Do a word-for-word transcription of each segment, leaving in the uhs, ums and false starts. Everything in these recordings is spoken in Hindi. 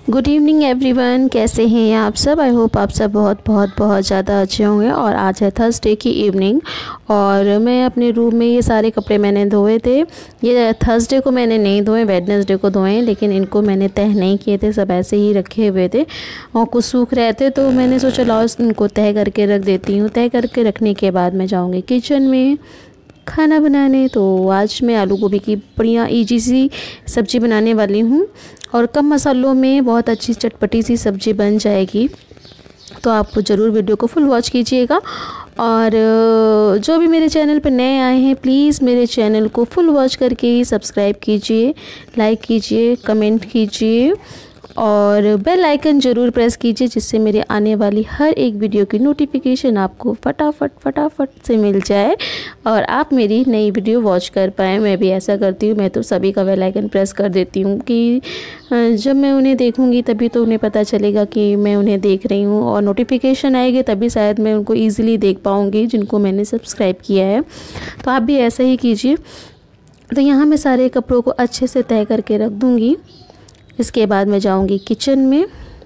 गुड इवनिंग एवरीवन, कैसे हैं आप सब। आई होप आप सब बहुत बहुत बहुत ज़्यादा अच्छे होंगे। और आज है थर्सडे की इवनिंग और मैं अपने रूम में ये सारे कपड़े मैंने धोए थे। ये थर्सडे को मैंने नहीं धोए, वेडनेसडे को धोए, लेकिन इनको मैंने तह नहीं किए थे, सब ऐसे ही रखे हुए थे और कुछ सूख रहे थे। तो मैंने सोचा लाओ इनको तह करके रख देती हूँ। तह करके रखने के बाद मैं जाऊँगी किचन में खाना बनाने। तो आज मैं आलू गोभी की बढ़िया ईजी सी सब्ज़ी बनाने वाली हूँ और कम मसालों में बहुत अच्छी चटपटी सी सब्ज़ी बन जाएगी। तो आप ज़रूर वीडियो को फुल वॉच कीजिएगा। और जो भी मेरे चैनल पर नए आए हैं प्लीज़ मेरे चैनल को फुल वॉच करके सब्सक्राइब कीजिए, लाइक कीजिए, कमेंट कीजिए और बेल आइकन ज़रूर प्रेस कीजिए, जिससे मेरे आने वाली हर एक वीडियो की नोटिफिकेशन आपको फटाफट फटाफट से मिल जाए और आप मेरी नई वीडियो वॉच कर पाएँ। मैं भी ऐसा करती हूँ, मैं तो सभी का बेल आइकन प्रेस कर देती हूँ कि जब मैं उन्हें देखूँगी तभी तो उन्हें पता चलेगा कि मैं उन्हें देख रही हूँ और नोटिफिकेशन आएगी तभी शायद मैं उनको ईज़िली देख पाऊँगी जिनको मैंने सब्सक्राइब किया है। तो आप भी ऐसा ही कीजिए। तो यहाँ मैं सारे कपड़ों को अच्छे से तय करके रख दूँगी। इसके बाद मैं जाऊंगी किचन में।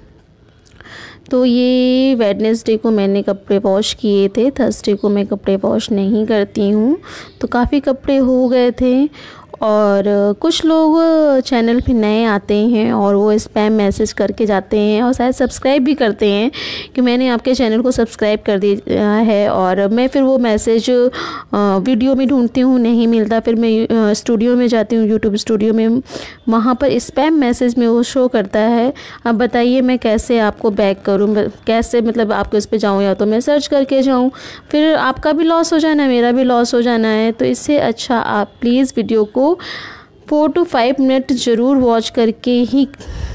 तो ये वेडनेसडे को मैंने कपड़े वॉश किए थे, थर्सडे को मैं कपड़े वॉश नहीं करती हूँ। तो काफ़ी कपड़े हो गए थे और कुछ लोग चैनल पे नए आते हैं और वो स्पैम मैसेज करके जाते हैं और शायद सब्सक्राइब भी करते हैं कि मैंने आपके चैनल को सब्सक्राइब कर दिया है। और मैं फिर वो मैसेज वीडियो में ढूंढती हूँ, नहीं मिलता। फिर मैं स्टूडियो में जाती हूँ, यूट्यूब स्टूडियो में, वहाँ पर स्पैम मैसेज में वो शो करता है। अब बताइए मैं कैसे आपको बैक करूँ, कैसे मतलब आपके उस पर जाऊँ, या तो मैं सर्च करके जाऊँ, फिर आपका भी लॉस हो जाना है, मेरा भी लॉस हो जाना है। तो इससे अच्छा आप प्लीज़ वीडियो को फोर टू फाइव मिनट ज़रूर वॉच करके ही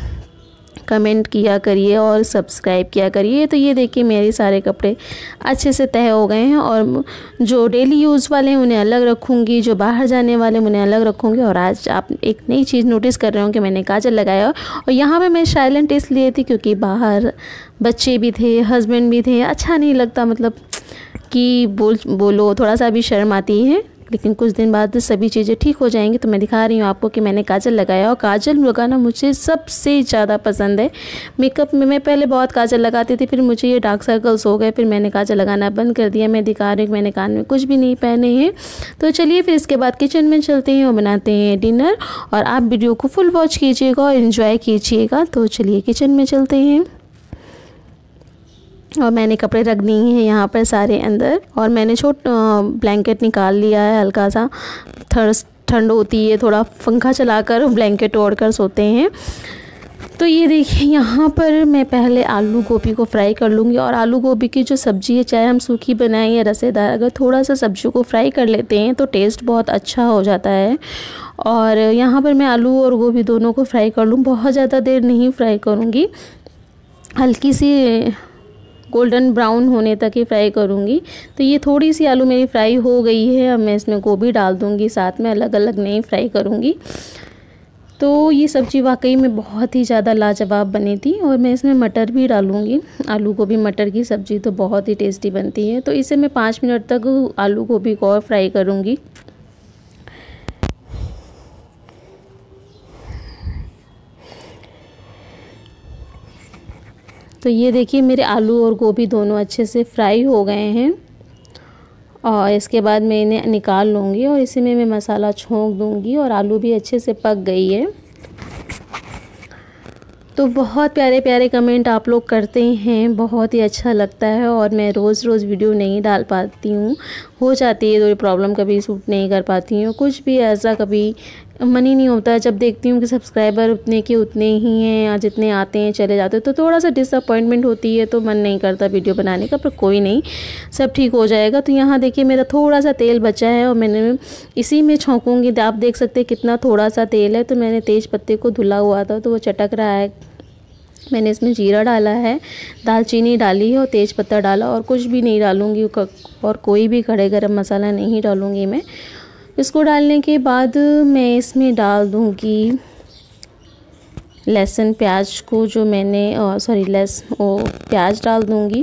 कमेंट किया करिए और सब्सक्राइब किया करिए। तो ये देखिए मेरे सारे कपड़े अच्छे से तय हो गए हैं और जो डेली यूज़ वाले हैं उन्हें अलग रखूँगी, जो बाहर जाने वाले उन्हें अलग रखूँगी। और आज आप एक नई चीज़ नोटिस कर रहे हो कि मैंने काजल लगाया और यहाँ पे मैं साइलेंट इसलिए थी क्योंकि बाहर बच्चे भी थे, हस्बैंड भी थे। अच्छा नहीं लगता, मतलब कि बोल बोलो थोड़ा सा भी शर्म आती है, लेकिन कुछ दिन बाद सभी चीज़ें ठीक हो जाएंगी। तो मैं दिखा रही हूँ आपको कि मैंने काजल लगाया और काजल लगाना मुझे सबसे ज़्यादा पसंद है। मेकअप में मैं पहले बहुत काजल लगाती थी, फिर मुझे ये डार्क सर्कल्स हो गए, फिर मैंने काजल लगाना बंद कर दिया। मैं दिखा रही हूँ मैंने कान में कुछ भी नहीं पहने हैं। तो चलिए फिर इसके बाद किचन में चलते हैं और बनाते हैं डिनर। और आप वीडियो को फुल वॉच कीजिएगा और इन्जॉय कीजिएगा। तो चलिए किचन में चलते हैं। और मैंने कपड़े रख दिए हैं यहाँ पर सारे अंदर और मैंने छोटा ब्लैंकेट निकाल लिया है। हल्का सा थर्स ठंड होती है, थोड़ा पंखा चलाकर ब्लैंकेट ओढ़ कर सोते हैं। तो ये देखिए यहाँ पर मैं पहले आलू गोभी को फ्राई कर लूँगी। और आलू गोभी की जो सब्ज़ी है, चाहे हम सूखी बनाएं या रसेदार, अगर थोड़ा सा सब्ज़ी को फ्राई कर लेते हैं तो टेस्ट बहुत अच्छा हो जाता है। और यहाँ पर मैं आलू और गोभी दोनों को फ्राई कर लूँ, बहुत ज़्यादा देर नहीं फ्राई करूँगी, हल्की सी गोल्डन ब्राउन होने तक ही फ्राई करूँगी। तो ये थोड़ी सी आलू मेरी फ्राई हो गई है, अब मैं इसमें गोभी डाल दूँगी साथ में, अलग अलग नहीं फ्राई करूँगी। तो ये सब्ज़ी वाकई में बहुत ही ज़्यादा लाजवाब बनी थी। और मैं इसमें मटर भी डालूँगी, आलू गोभी मटर की सब्ज़ी तो बहुत ही टेस्टी बनती है। तो इसे मैं पाँच मिनट तक आलू गोभी को और फ्राई करूँगी। तो ये देखिए मेरे आलू और गोभी दोनों अच्छे से फ्राई हो गए हैं और इसके बाद मैं इन्हें निकाल लूँगी और इसी में मैं मसाला छोंक दूँगी। और आलू भी अच्छे से पक गई है। तो बहुत प्यारे प्यारे कमेंट आप लोग करते हैं, बहुत ही अच्छा लगता है। और मैं रोज़ रोज़ वीडियो नहीं डाल पाती हूँ, हो जाती है थोड़ी प्रॉब्लम, कभी शूट नहीं कर पाती हूँ, कुछ भी ऐसा, कभी मन ही नहीं होता है। जब देखती हूँ कि सब्सक्राइबर उतने के उतने ही हैं या जितने आते हैं चले जाते हैं तो थोड़ा सा डिसअपॉइंटमेंट होती है, तो मन नहीं करता वीडियो बनाने का। पर कोई नहीं, सब ठीक हो जाएगा। तो यहाँ देखिए मेरा थोड़ा सा तेल बचा है और मैंने इसी में छौंकूँगी। आप देख सकते हैं कितना थोड़ा सा तेल है। तो मैंने तेज पत्ते को धुला हुआ था तो वो चटक रहा है। मैंने इसमें जीरा डाला है, दालचीनी डाली है और तेज पत्ता डाला, और कुछ भी नहीं डालूँगी और कोई भी खड़े गरम मसाला नहीं डालूँगी मैं। इसको डालने के बाद मैं इसमें डाल दूँगी लहसुन प्याज को, जो मैंने सॉरी लहस ओ प्याज डाल दूँगी।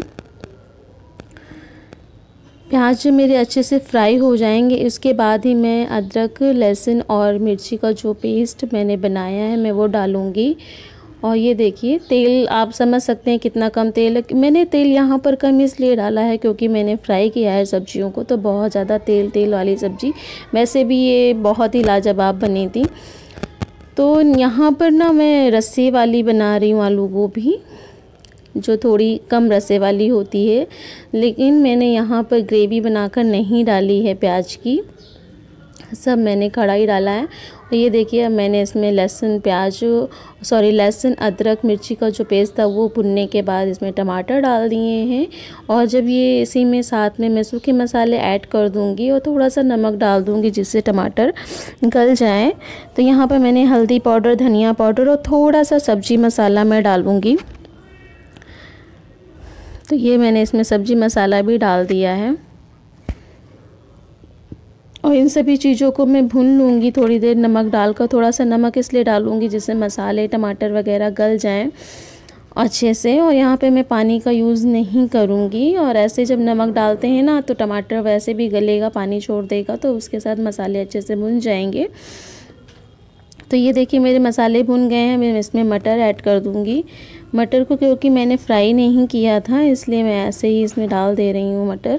प्याज मेरे अच्छे से फ्राई हो जाएंगे, इसके बाद ही मैं अदरक, लहसुन और मिर्ची का जो पेस्ट मैंने बनाया है मैं वो डालूँगी। और ये देखिए तेल आप समझ सकते हैं कितना कम तेल है। मैंने तेल यहाँ पर कम इसलिए डाला है क्योंकि मैंने फ्राई किया है सब्जियों को, तो बहुत ज़्यादा तेल तेल वाली सब्ज़ी वैसे भी ये बहुत ही लाजवाब बनी थी। तो यहाँ पर ना मैं रस्से वाली बना रही हूँ आलू गोभी, जो थोड़ी कम रस्से वाली होती है, लेकिन मैंने यहाँ पर ग्रेवी बनाकर नहीं डाली है प्याज की, सब मैंने कढ़ाई डाला है। और ये देखिए अब मैंने इसमें लहसुन प्याज सॉरी लहसुन अदरक मिर्ची का जो पेस्ट था वो भुनने के बाद इसमें टमाटर डाल दिए हैं। और जब ये इसी में साथ में मैं सूखे मसाले ऐड कर दूंगी और थोड़ा सा नमक डाल दूंगी जिससे टमाटर गल जाए। तो यहाँ पर मैंने हल्दी पाउडर, धनिया पाउडर और थोड़ा सा सब्जी मसाला मैं डालूँगी। तो ये मैंने इसमें सब्जी मसाला भी डाल दिया है और इन सभी चीज़ों को मैं भून लूँगी थोड़ी देर नमक डालकर। थोड़ा सा नमक इसलिए डालूँगी जिससे मसाले टमाटर वगैरह गल जाएं अच्छे से। और यहाँ पे मैं पानी का यूज़ नहीं करूँगी। और ऐसे जब नमक डालते हैं ना तो टमाटर वैसे भी गलेगा, पानी छोड़ देगा, तो उसके साथ मसाले अच्छे से भुन जाएंगे। तो ये देखिए मेरे मसाले भुन गए हैं। मैं इसमें मटर ऐड कर दूँगी। मटर को क्योंकि मैंने फ्राई नहीं किया था इसलिए मैं ऐसे ही इसमें डाल दे रही हूँ मटर।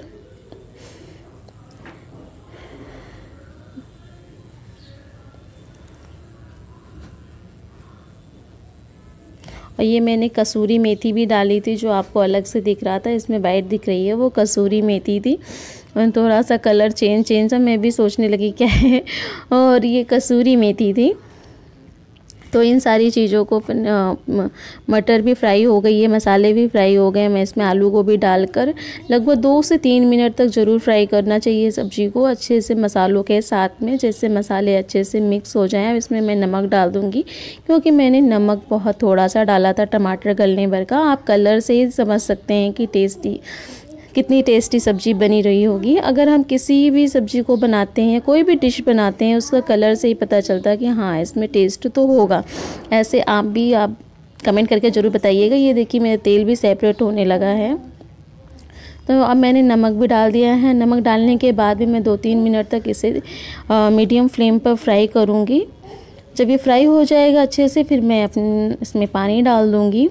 और ये मैंने कसूरी मेथी भी डाली थी, जो आपको अलग से दिख रहा था, इसमें वाइट दिख रही है वो कसूरी मेथी थी। और थोड़ा सा कलर चेंज चेंज सा मैं भी सोचने लगी क्या है, और ये कसूरी मेथी थी। तो इन सारी चीज़ों को मटर भी फ्राई हो गई है, मसाले भी फ्राई हो गए। मैं इसमें आलू को भी डालकर लगभग दो से तीन मिनट तक ज़रूर फ्राई करना चाहिए सब्ज़ी को अच्छे से मसालों के साथ में, जैसे मसाले अच्छे से मिक्स हो जाएं। इसमें मैं नमक डाल दूंगी क्योंकि मैंने नमक बहुत थोड़ा सा डाला था टमाटर गलने भर का। आप कलर से ही समझ सकते हैं कि टेस्टी कितनी टेस्टी सब्ज़ी बनी रही होगी। अगर हम किसी भी सब्ज़ी को बनाते हैं, कोई भी डिश बनाते हैं, उसका कलर से ही पता चलता है कि हाँ इसमें टेस्ट तो होगा। ऐसे आप भी आप कमेंट करके ज़रूर बताइएगा। ये देखिए मेरा तेल भी सेपरेट होने लगा है। तो अब मैंने नमक भी डाल दिया है। नमक डालने के बाद भी मैं दो तीन मिनट तक इसे मीडियम फ्लेम पर फ्राई करूँगी। जब ये फ्राई हो जाएगा अच्छे से फिर मैं अपने इसमें पानी डाल दूँगी।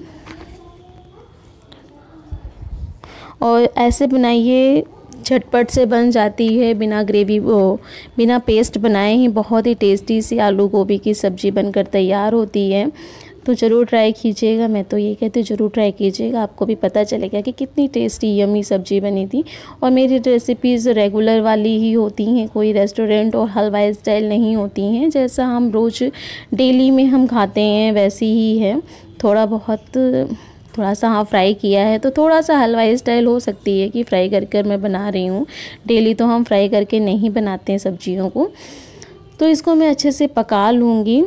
और ऐसे बनाइए, झटपट से बन जाती है, बिना ग्रेवी वो बिना पेस्ट बनाए ही बहुत ही टेस्टी सी आलू गोभी की सब्ज़ी बनकर तैयार होती है। तो ज़रूर ट्राई कीजिएगा। मैं तो ये कहती हूँ ज़रूर ट्राई कीजिएगा, आपको भी पता चलेगा कि कितनी टेस्टी यम्मी सब्ज़ी बनी थी। और मेरी रेसिपीज़ रेगुलर वाली ही होती हैं, कोई रेस्टोरेंट और हलवाई स्टाइल नहीं होती हैं। जैसा हम रोज़ डेली में हम खाते हैं वैसी ही है। थोड़ा बहुत थोड़ा सा हाँ फ्राई किया है तो थोड़ा सा हलवाई स्टाइल हो सकती है कि फ्राई कर कर मैं बना रही हूँ। डेली तो हम फ्राई करके नहीं बनाते हैं सब्जियों को। तो इसको मैं अच्छे से पका लूँगी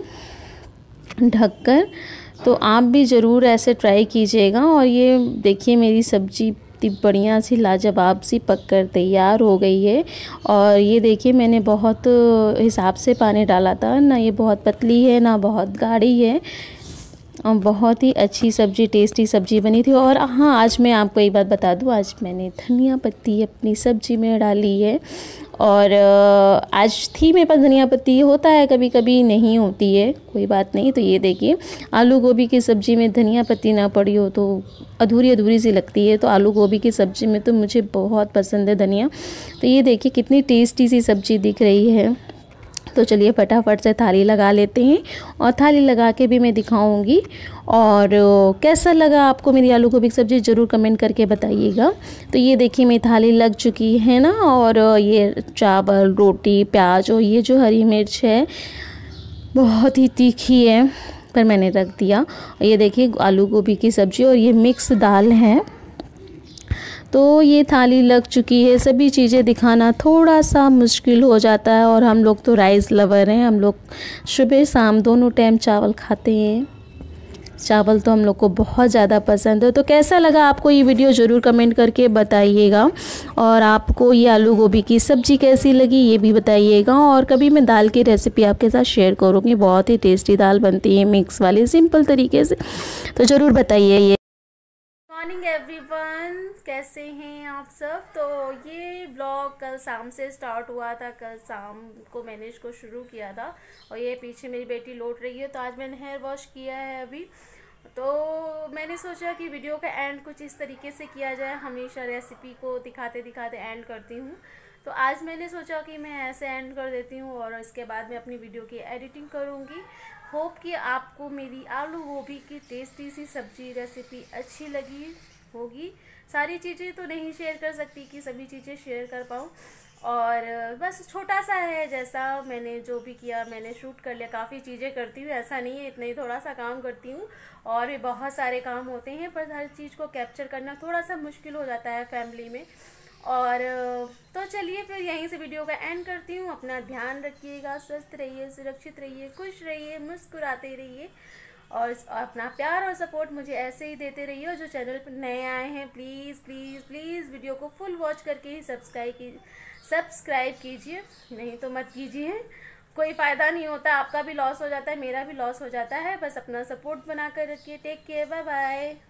ढककर। तो आप भी ज़रूर ऐसे ट्राई कीजिएगा। और ये देखिए मेरी सब्ज़ी इतनी बढ़िया सी लाजवाब सी पककर तैयार हो गई है। और ये देखिए मैंने बहुत हिसाब से पानी डाला था, ना ये बहुत पतली है ना बहुत गाढ़ी है। और बहुत ही अच्छी सब्ज़ी, टेस्टी सब्ज़ी बनी थी। और हाँ आज मैं आपको एक बात बता दूँ, आज मैंने धनिया पत्ती अपनी सब्ज़ी में डाली है। और आज थी मेरे पास धनिया पत्ती, होता है कभी कभी नहीं होती है, कोई बात नहीं। तो ये देखिए आलू गोभी की सब्ज़ी में धनिया पत्ती ना पड़ी हो तो अधूरी अधूरी सी लगती है। तो आलू गोभी की सब्ज़ी में तो मुझे बहुत पसंद है धनिया। तो ये देखिए कितनी टेस्टी सी सब्ज़ी दिख रही है। तो चलिए फटाफट से थाली लगा लेते हैं और थाली लगा के भी मैं दिखाऊंगी। और कैसा लगा आपको मेरी आलू गोभी की सब्ज़ी ज़रूर कमेंट करके बताइएगा। तो ये देखिए मेरी थाली लग चुकी है ना। और ये चावल, रोटी, प्याज और ये जो हरी मिर्च है बहुत ही तीखी है पर मैंने रख दिया। और ये देखिए आलू गोभी की सब्ज़ी और ये मिक्स दाल है। तो ये थाली लग चुकी है। सभी चीज़ें दिखाना थोड़ा सा मुश्किल हो जाता है और हम लोग तो राइस लवर हैं, हम लोग सुबह शाम दोनों टाइम चावल खाते हैं। चावल तो हम लोग को बहुत ज़्यादा पसंद है। तो कैसा लगा आपको ये वीडियो ज़रूर कमेंट करके बताइएगा। और आपको ये आलू गोभी की सब्ज़ी कैसी लगी ये भी बताइएगा। और कभी मैं दाल की रेसिपी आपके साथ शेयर करूँगी, बहुत ही टेस्टी दाल बनती है मिक्स वाली सिंपल तरीके से। तो ज़रूर बताइए। ये मॉर्निंग एवरीवन, कैसे हैं आप सब। तो ये ब्लॉग कल शाम से स्टार्ट हुआ था, कल शाम को मैंने इसको शुरू किया था। और ये पीछे मेरी बेटी लौट रही है। तो आज मैंने हेयर वॉश किया है अभी, मैंने सोचा कि वीडियो का एंड कुछ इस तरीके से किया जाए। हमेशा रेसिपी को दिखाते दिखाते एंड करती हूँ, तो आज मैंने सोचा कि मैं ऐसे एंड कर देती हूँ और इसके बाद मैं अपनी वीडियो की एडिटिंग करूँगी। होप कि आपको मेरी आलू गोभी की टेस्टी सी सब्जी रेसिपी अच्छी लगी होगी। सारी चीज़ें तो नहीं शेयर कर सकती कि सभी चीज़ें शेयर कर पाऊँ, और बस छोटा सा है, जैसा मैंने जो भी किया मैंने शूट कर लिया। काफ़ी चीज़ें करती हूँ, ऐसा नहीं है, इतना ही थोड़ा सा काम करती हूँ और भी बहुत सारे काम होते हैं, पर हर चीज़ को कैप्चर करना थोड़ा सा मुश्किल हो जाता है फैमिली में। और तो चलिए फिर यहीं से वीडियो का एंड करती हूँ। अपना ध्यान रखिएगा, स्वस्थ रहिए, सुरक्षित रहिए, खुश रहिए, मुस्कुराते रहिए और अपना प्यार और सपोर्ट मुझे ऐसे ही देते रहिए। और जो चैनल पर नए आए हैं प्लीज़ प्लीज़ प्लीज़ वीडियो को फुल वॉच करके ही सब्सक्राइब की सब्सक्राइब कीजिए, नहीं तो मत कीजिए, कोई फ़ायदा नहीं होता, आपका भी लॉस हो जाता है, मेरा भी लॉस हो जाता है। बस अपना सपोर्ट बना कर रखिए। Take care, bye bye.